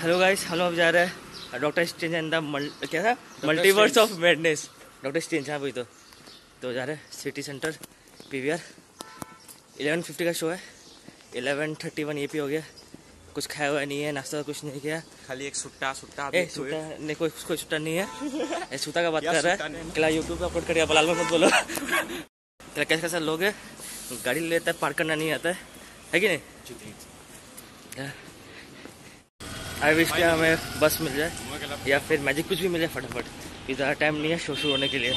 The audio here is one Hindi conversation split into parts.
हेलो गाइस, हम लोग जा रहे हैं डॉक्टर स्ट्रेंज एंड द क्या था multiverse of madness. Doctor Strange, हाँ वही तो जा रहे हैं सिटी सेंटर पीवीआर। 11:50 का शो है। 11:31 ये भी हो गया। कुछ खाया हुआ नहीं है, नाश्ता कुछ नहीं किया, खाली एक सुट्टा नहीं, कोई सुट्टा नहीं है। सूता का बात कर रहा है क्या? यूट्यूब पे अपलोड करिए, बलाल में मत बोलो। क्या कैसा लोग है, गाड़ी ले लेता है, पार्क करना नहीं आता है कि नहीं? आई विश क्या हमें बस मिल जाए या फिर मैजिक कुछ भी मिल जाए फटाफट। इतना टाइम नहीं है शो शुरू होने के लिए।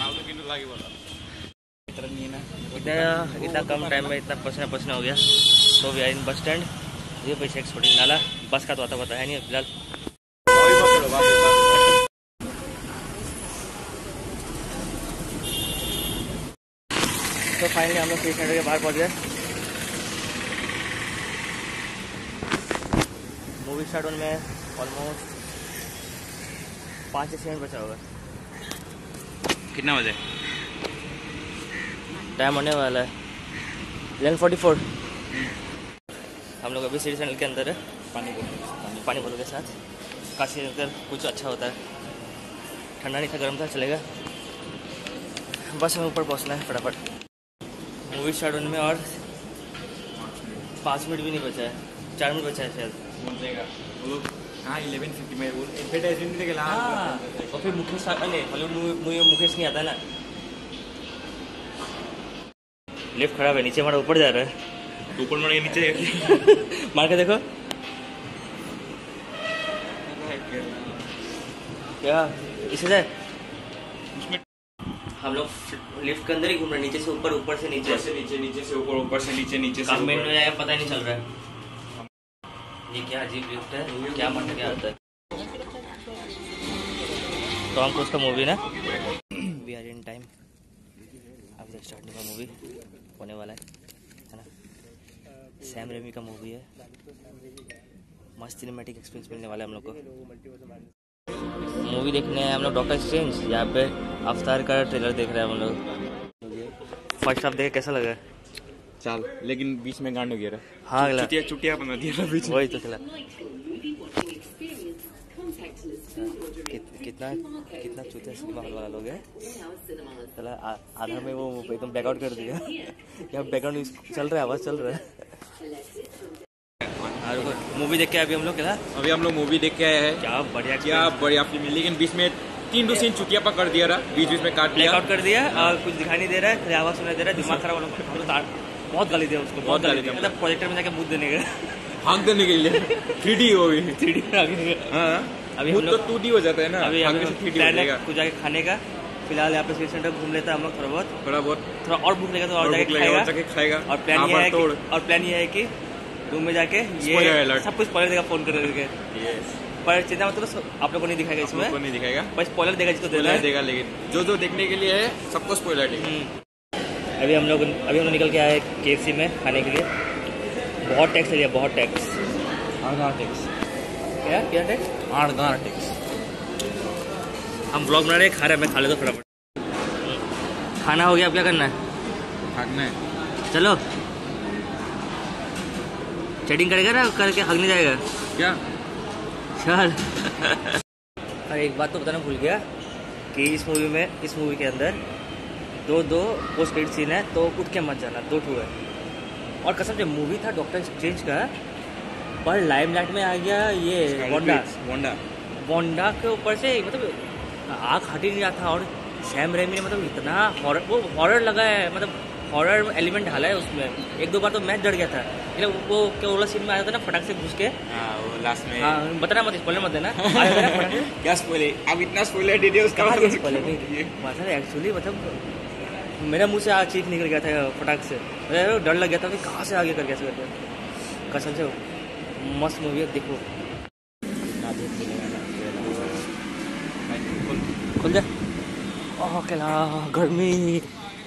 इतना कम टाइम में इतना पसीना हो गया। तो we are in bus stand. ये पीछे एक छोटी नाला, बस का तो आता पता है नहीं फिलहाल। तो फाइनली हम लोग सिटी सेंटर के बाहर पहुंच गए। मूवी स्टार्ट होने में ऑलमोस्ट 5 से 6 मिनट बचा होगा। कितना बजे टाइम होने वाला है 11:44। हम लोग अभी सिटी सेंटर के अंदर है। पानी बोलो के साथ काशी अंदर कुछ अच्छा होता है। ठंडा नहीं था, गर्म था, चलेगा। बस हमें ऊपर पहुंचना है फटाफट। मूवी स्टार्ट होने में और 5 मिनट भी नहीं बचा है, 4 मिनट बचा है शायद। हाँ 11:50 में एडवर्टाइजमेंट देखेला। और फिर मुकेश मुकेश नहीं आता ना। लिफ्ट खराब है, नीचे हमारा ऊपर जा रहा है। ऊपर मार के नीचे मार के देखो क्या इसे जाए। हम लोग लिफ्ट के अंदर ही घूम रहे, नीचे से ऊपर, ऊपर से नीचे, नीचे से ऊपर, ऊपर से नीचे से ऊपर। में आया पता ही नहीं चल रहा है। ये क्या अजीब लिफ्ट है, क्या मतलब क्या होता है। टॉम क्रूज का मूवी ना। We are in time. अब तक स्टार्टिंग का मूवी होने वाला है ना। सैम रेमी का मूवी है। मस्त सिनेमैटिक एक्सपीरियंस मिलने वाला है हम लोग को। मूवी देखने हैं हम लोग डॉक्टर स्ट्रेंज। यहाँ पे अवतार का ट्रेलर देख रहे हैं हम लोग। फर्स्ट हाफ देखे कैसा लगा? चल, लेकिन बीच में गांड हो गया। हाँ चुटिया बना दिया बीच में। वही तो चला। कितना चूतिया सिनेमा हॉल वाला लोग है। चला आधा में वो एकदम बैकआउट कर दिया। यहाँ बैकग्राउंड चल रहा है, आवाज चल रहा है। मूवी देख के अभी हम लोग मूवी देख के आए हैं। क्या बढ़िया फिल्म। लेकिन बीच में 3 सीन चुटिया कर दिया रहा, बीच में काट दिया और कुछ दिखाई नहीं दे रहा है, आवाज सुनाई दे रहा है। दिमाग खराब वाला बहुत गाली दिया उसको, बहुत गाली दिया। मतलब प्रोजेक्टर में जाके मुद्द देने का, हाँक देने के लिए 3D वो भी 3D अभी हम लोग 2D हो जाता है ना। अभी कुछ जाके खाने का। फिलहाल यहाँ पे सिटी सेंटर घूम लेता है हम लोग थोड़ा बहुत। थोड़ा और भूख लगेगा तो और जाके खाएगा। और प्लान ये है कि रूम में जाके ये सब कुछ स्पॉइलर देगा फोन करके। पर चिंता मत करो, आप लोगों को नहीं दिखाएगा इसमें। नहीं दिखाएगा, बस स्पॉइलर देगा जिसको देगा। लेकिन जो देखने के लिए है सबको स्पॉइलर देगा। अभी हम लोग निकल के आए KFC में खाने के लिए। बहुत टैक्स लिया, बहुत टैक्स। क्या टैक्स? हम व्लॉग बना रहे, खा रहे, मैं खा लेता फटाफट। खाना हो गया, अब क्या करना है? चलो चैटिंग करेगा ना, करके हगने जाएगा क्या? चल। अरे एक बात तो बताना भूल गया कि इस मूवी के अंदर दो पोस्ट क्रेडिट सीन है, तो उठ के मत जाना, 2 है। और कसम से मूवी था डॉक्टर स्ट्रेंज का, पर लाइमलाइट में आ गया ये वोंडा के ऊपर से, मतलब आँख हट ही नहीं रहा था। और सैम रेमी ने मतलब इतना हॉरर लगा है, मतलब हॉरर एलिमेंट डाला है उसमें। 1-2 बार तो मैं डर गया था। वो क्या वाला सीन में आया था ना, फटाक से घुस के। वो लास्ट में। हाँ बताना मत, स्पॉइलर मत देना। क्या स्पॉइलर? अब इतना स्पॉइलर दे दिया उसका। मतलब एक्चुअली मतलब मेरा मुंह से आज चीख निकल गया था फटाक से। डर लग गया था कि कहाँ से आगे कर गया करके। कसम से मस्त मूवी है, देखो। खुल जा। ओह क्या गर्मी।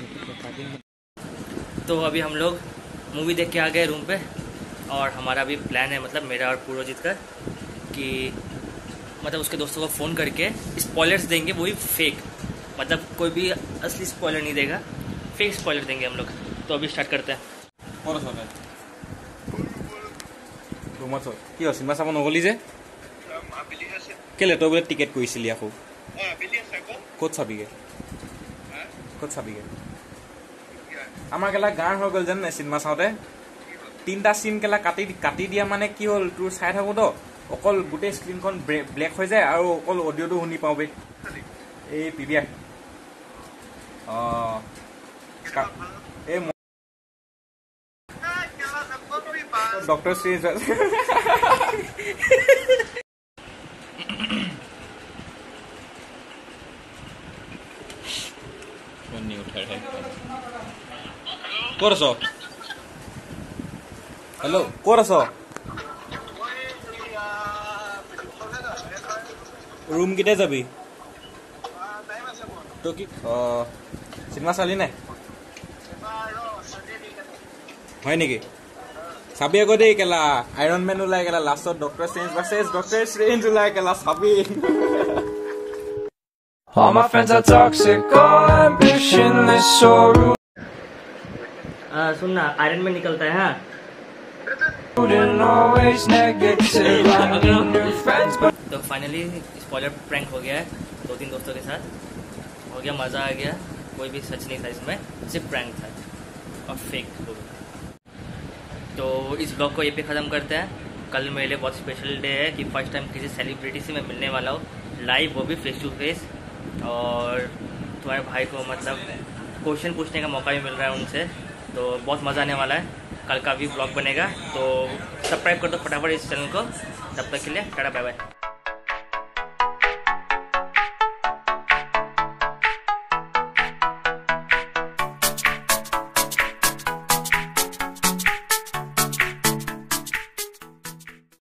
तो अभी हम लोग मूवी देख के आ गए रूम पे। और हमारा अभी प्लान है, मतलब मेरा और पूर्वजीत का, कि मतलब उसके दोस्तों को फ़ोन करके स्पॉयलर्स देंगे, वही फेक। मतलब कोई भी असली स्पॉइलर नहीं देगा, फेक स्पॉइलर देंगे हम लोग। तो अभी स्टार्ट करते हैं। চিনেমা চাব নগলি যে কেলে তই বোলে টিকেট কৰিছিলি আকৌ ক'ত চাবিগে আমাৰ কেলা গাঁৰ হৈ গ'ল যেন চিনেমা চাওঁতে 3টা চিন কেলা কাটি দিয়া মানে কি হ'ল তোৰ চাই থাকো তো অকল গোটেই স্ক্ৰীনখন ব্লেক হৈ যায় আৰু অকল অডিঅ'টো শুনি পাওঁ বে এই পিবিয়া এই ডক্টৰ ষ্ট্ৰেঞ্জ ক'ত আছ হেল্ল' ক'ত আছ ৰুম কেতিয়া যাবি তই কি চিনেমা চালি নাই হয় নেকি চাবি আকৌ দেই কেলা আইৰন মেন ওলাই কেলা লাষ্টত ডক্টৰ ষ্ট্ৰেঞ্জ ওলাই কেলা চাবি All my friends are toxic, all ambitionless, so rude सुनना आयरन में निकलता है हाँ and always negative. I need new friends, but तो फाइनली स्पॉइलर प्रैंक हो गया है 2-3 दोस्तों के साथ हो गया मज़ा आ गया कोई भी सच नहीं था इसमें सिर्फ प्रैंक था और फेक हो गया तो इस ब्लॉग को ये पे ख़त्म करते हैं कल मेरे लिए बहुत स्पेशल डे है कि फर्स्ट टाइम किसी सेलिब्रिटी से मैं मिलने वाला हूँ लाइव वो भी फेस टू फेस और तुम्हारे भाई को मतलब क्वेश्चन पूछने का मौका भी मिल रहा है उनसे तो बहुत मज़ा आने वाला है कल का भी ब्लॉग बनेगा तो सब्सक्राइब कर दो फटाफट इस चैनल को तब तक के लिए टाटा बाय बाय